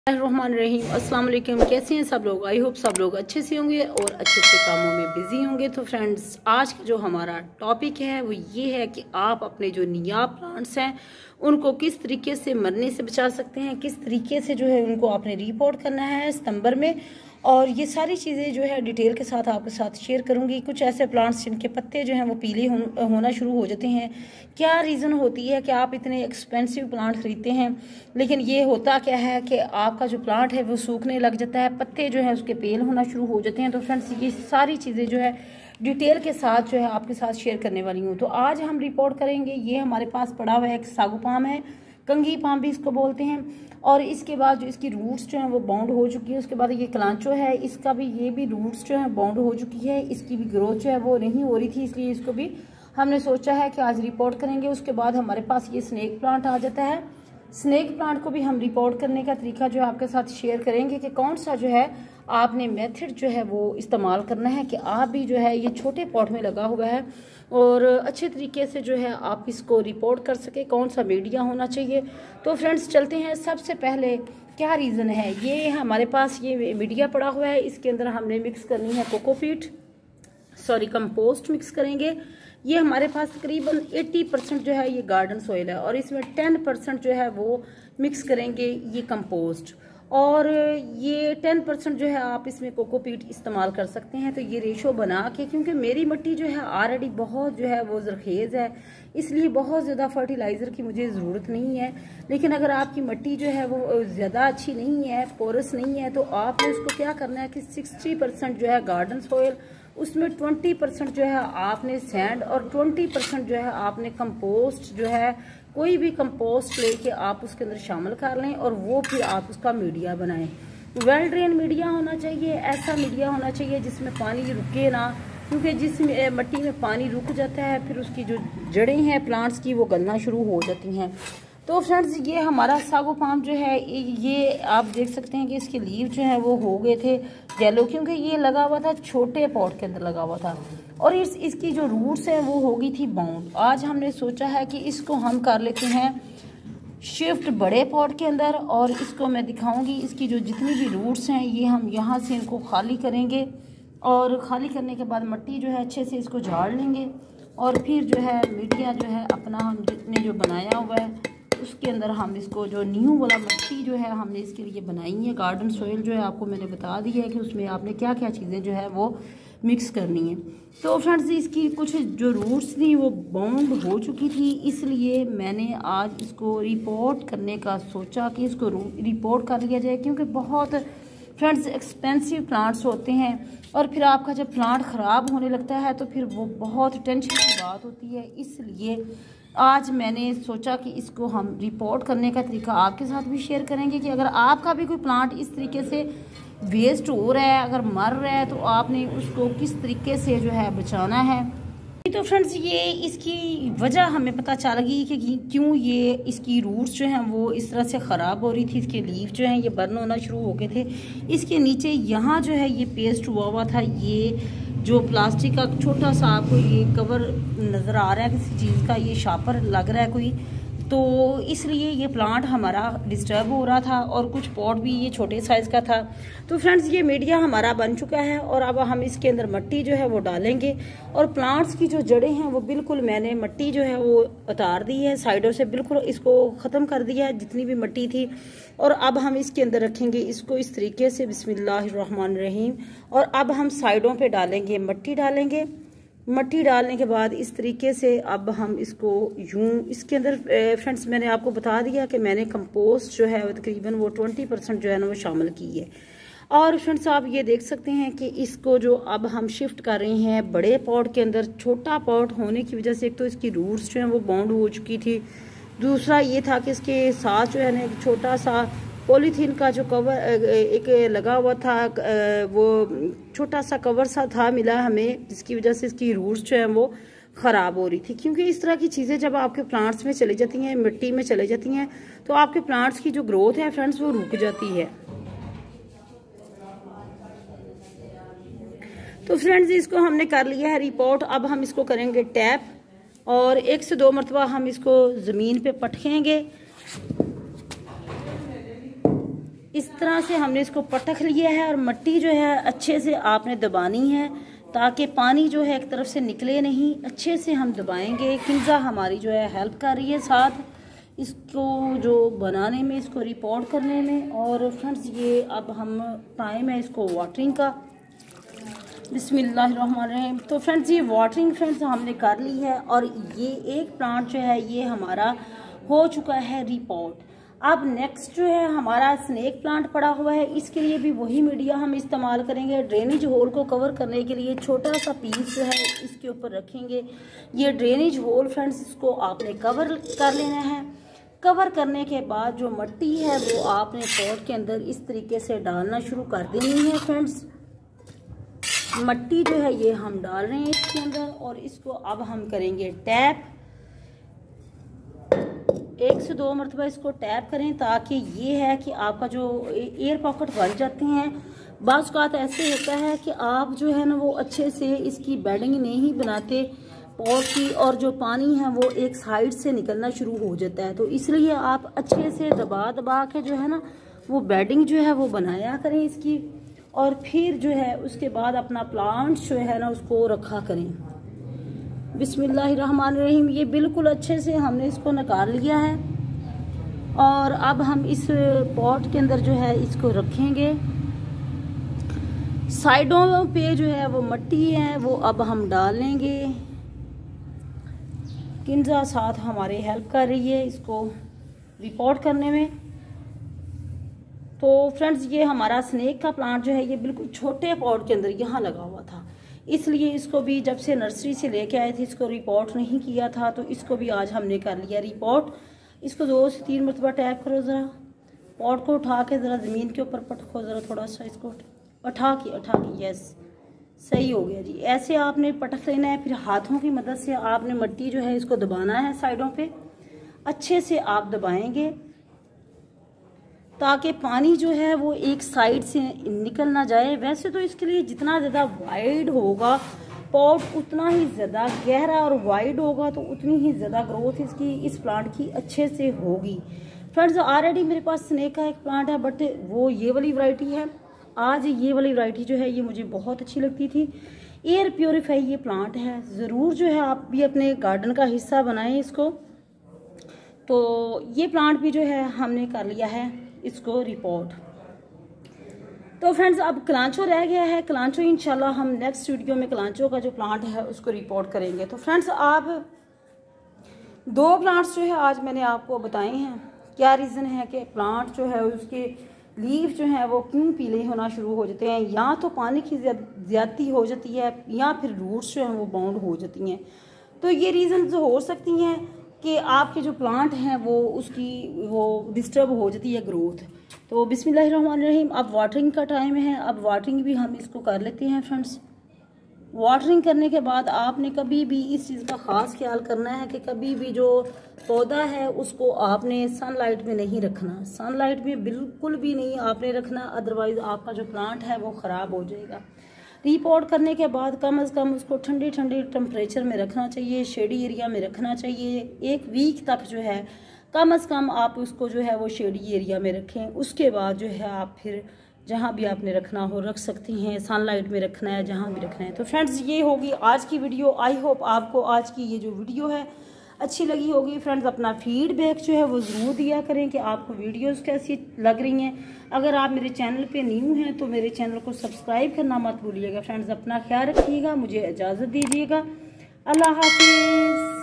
रहीम अस्सलाम वालेकुम। कैसे हैं सब लोग? आई होप सब लोग अच्छे से होंगे और अच्छे अच्छे कामों में बिजी होंगे। तो फ्रेंड्स, आज का जो हमारा टॉपिक है वो ये है कि आप अपने जो निया प्लांट्स हैं उनको किस तरीके से मरने से बचा सकते हैं, किस तरीके से जो है उनको आपने रिपोर्ट करना है सितंबर में। और ये सारी चीज़ें जो है डिटेल के साथ आपके साथ शेयर करूंगी। कुछ ऐसे प्लांट्स जिनके पत्ते जो हैं वो पीले होना शुरू हो जाते हैं। क्या रीज़न होती है कि आप इतने एक्सपेंसिव प्लांट खरीदते हैं, लेकिन ये होता क्या है कि आपका जो प्लांट है वो सूखने लग जाता है, पत्ते जो है उसके पेल होना शुरू हो जाते हैं। तो फ्रेंड्स, ये सारी चीज़ें जो है डिटेल के साथ जो है आपके साथ शेयर करने वाली हूँ। तो आज हम रिपोर्ट करेंगे। ये हमारे पास पड़ा हुआ एक सागू पाम है, कंघी पाम भी इसको बोलते हैं। और इसके बाद जो इसकी रूट्स जो हैं वो बाउंड हो चुकी है। उसके बाद ये कलांचो है, इसका भी ये भी रूट्स जो है बाउंड हो चुकी है। इसकी भी ग्रोथ जो है वो नहीं हो रही थी, इसलिए इसको भी हमने सोचा है कि आज रिपोर्ट करेंगे। उसके बाद हमारे पास ये स्नेक प्लांट आ जाता है। स्नेक प्लांट को भी हम रिपोर्ट करने का तरीका जो है आपके साथ शेयर करेंगे कि कौन सा जो है आपने मेथड जो है वो इस्तेमाल करना है कि आप भी जो है ये छोटे पॉट में लगा हुआ है और अच्छे तरीके से जो है आप इसको रिपोर्ट कर सके, कौन सा मीडिया होना चाहिए। तो फ्रेंड्स, चलते हैं। सबसे पहले क्या रीज़न है, ये हमारे पास ये मीडिया पड़ा हुआ है। इसके अंदर हमने मिक्स करनी है कंपोस्ट मिक्स करेंगे। ये हमारे पास तकरीबन 80% जो है ये गार्डन सॉइल है और इसमें 10% जो है वो मिक्स करेंगे ये कंपोस्ट, और ये 10% जो है आप इसमें कोकोपीट इस्तेमाल कर सकते हैं। तो ये रेशो बना के, क्योंकि मेरी मिट्टी जो है ऑलरेडी बहुत जो है वो ज़रखेज़ है, इसलिए बहुत ज़्यादा फर्टिलाइज़र की मुझे ज़रूरत नहीं है। लेकिन अगर आपकी मिट्टी जो है वो ज़्यादा अच्छी नहीं है, पोरस नहीं है, तो आपने उसको क्या करना है कि 60% जो है गार्डन सॉइल, उसमें 20% जो है आपने सैंड और 20% जो है आपने कंपोस्ट जो है कोई भी कंपोस्ट लेके आप उसके अंदर शामिल कर लें और वो फिर आप उसका मीडिया बनाएं। वेल ड्रेन मीडिया होना चाहिए, ऐसा मीडिया होना चाहिए जिसमें पानी रुके ना, क्योंकि जिस मिट्टी में पानी रुक जाता है फिर उसकी जो जड़ें हैं प्लांट्स की वो गलना शुरू हो जाती हैं। तो फ्रेंड्स, ये हमारा सागो पाम जो है ये आप देख सकते हैं कि इसके लीव जो है वो हो गए थे येलो, क्योंकि ये लगा हुआ था छोटे पॉट के अंदर लगा हुआ था और इसकी जो रूट्स हैं वो हो गई थी बाउंड। आज हमने सोचा है कि इसको हम कर लेते हैं शिफ्ट बड़े पॉट के अंदर, और इसको मैं दिखाऊंगी इसकी जो जितनी भी रूट्स हैं ये हम यहाँ से इनको खाली करेंगे और खाली करने के बाद मिट्टी जो है अच्छे से इसको झाड़ लेंगे और फिर जो है मीडिया जो है अपना हम जितने जो बनाया हुआ है उसके अंदर हम इसको जो न्यू वाला मिट्टी जो है हमने इसके लिए बनाई है। गार्डन सॉइल जो है आपको मैंने बता दिया है कि उसमें आपने क्या क्या चीज़ें जो है वो मिक्स करनी है। तो फ्रेंड्स, इसकी कुछ जो रूट्स थी वो बाउंड हो चुकी थी, इसलिए मैंने आज इसको रिपोर्ट करने का सोचा कि इसको रिपोर्ट कर लिया जाए, क्योंकि बहुत फ्रेंड्स एक्सपेंसिव प्लांट्स होते हैं और फिर आपका जब प्लांट ख़राब होने लगता है तो फिर वो बहुत टेंशन की बात होती है। इसलिए आज मैंने सोचा कि इसको हम रिपोर्ट करने का तरीका आपके साथ भी शेयर करेंगे कि अगर आपका भी कोई प्लांट इस तरीके से वेस्ट हो रहा है, अगर मर रहा है, तो आपने उसको किस तरीके से जो है बचाना है। तो फ्रेंड्स, ये इसकी वजह हमें पता चल गई कि क्यों ये इसकी रूट्स जो हैं वो इस तरह से ख़राब हो रही थी। इसके लीफ जो हैं ये बर्न होना शुरू हो गए थे। इसके नीचे यहाँ जो है ये पेस्ट हुआ था, ये जो प्लास्टिक का छोटा सा आपको ये कवर नज़र आ रहा है किसी चीज़ का, ये शापर लग रहा है कोई, तो इसलिए ये प्लांट हमारा डिस्टर्ब हो रहा था और कुछ पॉट भी ये छोटे साइज़ का था। तो फ्रेंड्स, ये मीडिया हमारा बन चुका है और अब हम इसके अंदर मिट्टी जो है वो डालेंगे और प्लांट्स की जो जड़ें हैं वो बिल्कुल मैंने मिट्टी जो है वो उतार दी है साइडों से, बिल्कुल इसको ख़त्म कर दिया है जितनी भी मिट्टी थी। और अब हम इसके अंदर रखेंगे इसको इस तरीके से, बिस्मिल्लाहिर्रहमानिर्रहीम। और अब हम साइडों पर डालेंगे मिट्टी डालेंगे। मिट्टी डालने के बाद इस तरीके से अब हम इसको यूं इसके अंदर फ्रेंड्स मैंने आपको बता दिया कि मैंने कंपोस्ट जो है वो तकरीबन वो 20% जो है ना वो शामिल की है। और फ्रेंड्स, आप ये देख सकते हैं कि इसको जो अब हम शिफ्ट कर रहे हैं बड़े पॉट के अंदर। छोटा पॉट होने की वजह से एक तो इसकी रूट्स जो हैं वो बाउंड हो चुकी थी, दूसरा ये था कि इसके साथ जो है ना एक छोटा सा पॉलीथीन का जो कवर एक लगा हुआ था, वो छोटा सा कवर सा था मिला हमें, जिसकी वजह से इसकी रूट्स जो हैं वो ख़राब हो रही थी। क्योंकि इस तरह की चीज़ें जब आपके प्लांट्स में चली जाती हैं, मिट्टी में चली जाती हैं, तो आपके प्लांट्स की जो ग्रोथ है फ्रेंड्स वो रुक जाती है। तो फ्रेंड्स, इसको हमने कर लिया है रिपोर्ट। अब हम इसको करेंगे टैप और 1 से 2 मरतबा हम इसको ज़मीन पे पटकेंगे इस तरह से हमने इसको पटक लिया है और मिट्टी जो है अच्छे से आपने दबानी है ताकि पानी जो है एक तरफ से निकले नहीं। अच्छे से हम दबाएंगे। किंजा हमारी जो है हेल्प कर रही है साथ इसको जो बनाने में, इसको रिपोर्ट करने में। और फ्रेंड्स ये अब हम टाइम है इसको वाटरिंग का। बिस्मिल्लाहिर्रहमानिर्रहीम। तो फ्रेंड्स ये वाटरिंग फ्रेंड्स हमने कर ली है और ये एक प्लांट जो है ये हमारा हो चुका है रिपोर्ट। अब नेक्स्ट जो है हमारा स्नेक प्लांट पड़ा हुआ है। इसके लिए भी वही मीडिया हम इस्तेमाल करेंगे। ड्रेनेज होल को कवर करने के लिए छोटा सा पीस जो है इसके ऊपर रखेंगे। ये ड्रेनेज होल फ्रेंड्स इसको आपने कवर कर लेना है। कवर करने के बाद जो मिट्टी है वो आपने पॉट के अंदर इस तरीके से डालना शुरू कर देनी है। फ्रेंड्स मिट्टी जो है ये हम डाल रहे हैं इसके अंदर और इसको अब हम करेंगे टैप। 1 से 2 मरतबा इसको टैप करें ताकि ये है कि आपका जो एयर पॉकेट बन जाते हैं। बाज़ औक़ात ऐसे होता है कि आप जो है ना वो अच्छे से इसकी बेडिंग नहीं बनाते पॉट की और जो पानी है वो एक साइड से निकलना शुरू हो जाता है। तो इसलिए आप अच्छे से दबा दबा के जो है ना वो बेडिंग जो है वो बनाया करें इसकी। और फिर जो है उसके बाद अपना प्लांट जो है ना उसको रखा करें। बिस्मिल्लाहिर्रहमानिर्रहीम। ये बिल्कुल अच्छे से हमने इसको निकाल लिया है और अब हम इस पॉट के अंदर जो है इसको रखेंगे। साइडों पे जो है वो मिट्टी है वो अब हम डाल लेंगे। किंजा साथ हमारे हेल्प कर रही है इसको रिपोर्ट करने में। तो फ्रेंड्स ये हमारा स्नेक का प्लांट जो है ये बिल्कुल छोटे पॉट के अंदर यहाँ लगा हुआ था, इसलिए इसको भी जब से नर्सरी से लेके आए थे इसको रिपोर्ट नहीं किया था। तो इसको भी आज हमने कर लिया रिपोर्ट। इसको 2 से 3 मरतबा टैप करो। ज़रा पॉट को उठा के ज़रा ज़मीन के ऊपर पटको ज़रा थोड़ा सा इसको उठा के यस सही हो गया जी। ऐसे आपने पटक लेना है। फिर हाथों की मदद से आपने मिट्टी जो है इसको दबाना है। साइडों पे अच्छे से आप दबाएंगे ताकि पानी जो है वो एक साइड से निकल ना जाए। वैसे तो इसके लिए जितना ज़्यादा वाइड होगा पॉट उतना ही ज़्यादा गहरा और वाइड होगा तो उतनी ही ज़्यादा ग्रोथ इसकी इस प्लांट की अच्छे से होगी। फ्रेंड्स ऑलरेडी मेरे पास स्नेक का एक प्लांट है बट वो ये वाली वैरायटी है। आज ये वाली वैरायटी जो है ये मुझे बहुत अच्छी लगती थी। एयर प्योरीफाई ये प्लांट है। ज़रूर जो है आप भी अपने गार्डन का हिस्सा बनाएं इसको। तो ये प्लांट भी जो है हमने कर लिया है इसको रिपोर्ट। तो फ्रेंड्स अब कलांचो रह गया है। कलांचो इंशाल्लाह हम नेक्स्ट वीडियो में कलांचो का जो प्लांट है उसको रिपोर्ट करेंगे। तो फ्रेंड्स आप 2 प्लांट्स जो है आज मैंने आपको बताए हैं। क्या रीज़न है कि प्लांट जो है उसके लीफ जो है वो क्यों पीले होना शुरू हो जाते हैं। या तो पानी की ज़्यादती हो जाती है या फिर रूट्स जो हैं वो बाउंड हो जाती हैं। तो ये रीज़न हो सकती हैं कि आपके जो प्लांट हैं वो डिस्टर्ब हो जाती है ग्रोथ। तो बिस्मिल्लाहिर्रहमानिर्रहीम। अब वाटरिंग का टाइम है। अब वाटरिंग भी हम इसको कर लेते हैं फ्रेंड्स। वाटरिंग करने के बाद आपने कभी भी इस चीज़ का ख़ास ख्याल करना है कि कभी भी जो पौधा है उसको आपने सनलाइट में नहीं रखना। सनलाइट में बिल्कुल भी नहीं आपने रखना, अदरवाइज़ आपका जो प्लांट है वो ख़राब हो जाएगा। रिपोर्ट करने के बाद कम से कम उसको ठंडे टेम्परेचर में रखना चाहिए, शेडी एरिया में रखना चाहिए। 1 वीक तक जो है कम से कम आप उसको जो है वो शेडी एरिया में रखें। उसके बाद जो है आप फिर जहाँ भी आपने रखना हो रख सकती हैं। सनलाइट में रखना है, जहाँ भी रखना है। तो फ्रेंड्स ये होगी आज की वीडियो। आई होप आपको आज की ये जो वीडियो है अच्छी लगी होगी। फ्रेंड्स अपना फीडबैक जो है वो ज़रूर दिया करें कि आपको वीडियोस कैसी लग रही हैं। अगर आप मेरे चैनल पे न्यू हैं तो मेरे चैनल को सब्सक्राइब करना मत भूलिएगा। फ्रेंड्स अपना ख्याल रखिएगा, मुझे इजाज़त दीजिएगा। अल्लाह हाफिज़।